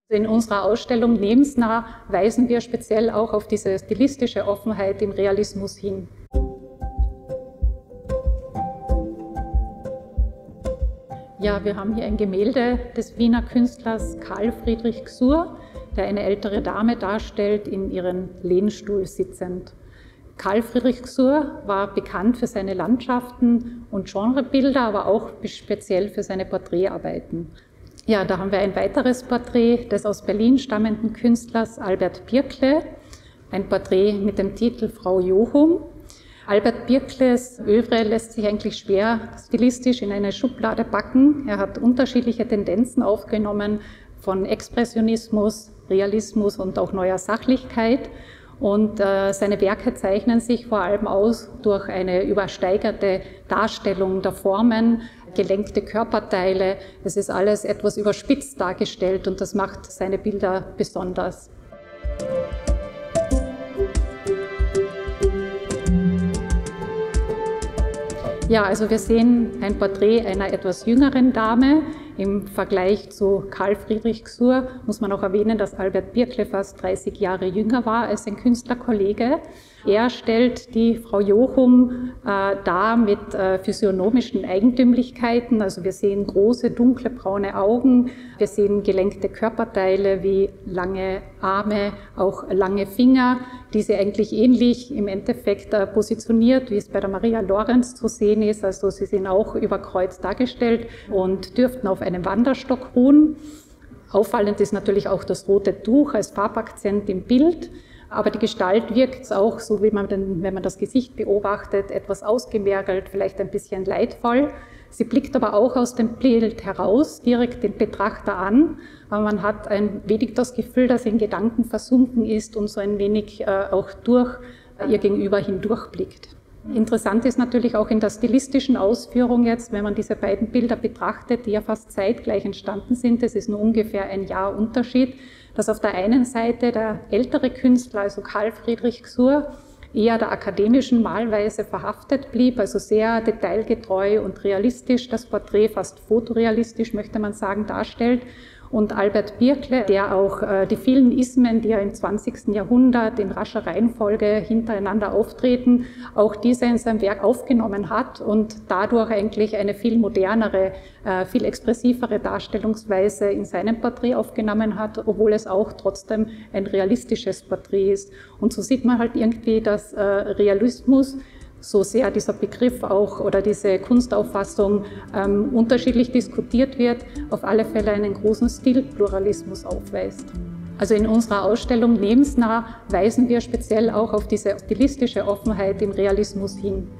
In unserer Ausstellung Lebensnah weisen wir speziell auch auf diese stilistische Offenheit im Realismus hin. Ja, wir haben hier ein Gemälde des Wiener Künstlers Karl Friedrich Gsur, der eine ältere Dame darstellt, in ihrem Lehnstuhl sitzend. Karl Friedrich Gsur war bekannt für seine Landschaften und Genrebilder, aber auch speziell für seine Porträtarbeiten. Ja, da haben wir ein weiteres Porträt des aus Berlin stammenden Künstlers Albert Birkle, ein Porträt mit dem Titel Frau Johum. Albert Birkles Œuvre lässt sich eigentlich schwer stilistisch in eine Schublade packen. Er hat unterschiedliche Tendenzen aufgenommen, von Expressionismus, Realismus und auch neuer Sachlichkeit. Und seine Werke zeichnen sich vor allem aus durch eine übersteigerte Darstellung der Formen, gelenkte Körperteile. Es ist alles etwas überspitzt dargestellt und das macht seine Bilder besonders. Ja, also wir sehen ein Porträt einer etwas jüngeren Dame. Im Vergleich zu Karl Friedrich Gsur muss man auch erwähnen, dass Albert Birkle fast 30 Jahre jünger war als sein Künstlerkollege. Er stellt die Frau Johum dar mit physiognomischen Eigentümlichkeiten. Also wir sehen große, dunkle, braune Augen. Wir sehen gelenkte Körperteile wie lange Arme, auch lange Finger, die sie eigentlich ähnlich im Endeffekt positioniert, wie es bei der Maria Lorenz zu sehen ist. Also sie sind auch über Kreuz dargestellt und dürften auf einem Wanderstock ruhen. Auffallend ist natürlich auch das rote Tuch als Farbakzent im Bild. Aber die Gestalt wirkt auch, so wie man, wenn man das Gesicht beobachtet, etwas ausgemergelt, vielleicht ein bisschen leidvoll. Sie blickt aber auch aus dem Bild heraus, direkt den Betrachter an. Aber man hat ein wenig das Gefühl, dass sie in Gedanken versunken ist und so ein wenig auch durch ihr Gegenüber hindurchblickt. Interessant ist natürlich auch in der stilistischen Ausführung jetzt, wenn man diese beiden Bilder betrachtet, die ja fast zeitgleich entstanden sind. Es ist nur ungefähr ein Jahr Unterschied, dass auf der einen Seite der ältere Künstler, also Karl Friedrich Gsur, eher der akademischen Malweise verhaftet blieb, also sehr detailgetreu und realistisch das Porträt, fast fotorealistisch möchte man sagen, darstellt. Und Albert Birkle, der auch die vielen Ismen, die ja im 20. Jahrhundert in rascher Reihenfolge hintereinander auftreten, auch diese in seinem Werk aufgenommen hat und dadurch eigentlich eine viel modernere, viel expressivere Darstellungsweise in seinem Porträt aufgenommen hat, obwohl es auch trotzdem ein realistisches Porträt ist. Und so sieht man halt irgendwie, dass Realismus, so sehr dieser Begriff auch oder diese Kunstauffassung unterschiedlich diskutiert wird, auf alle Fälle einen großen Stilpluralismus aufweist. Also in unserer Ausstellung Lebensnah weisen wir speziell auch auf diese stilistische Offenheit im Realismus hin.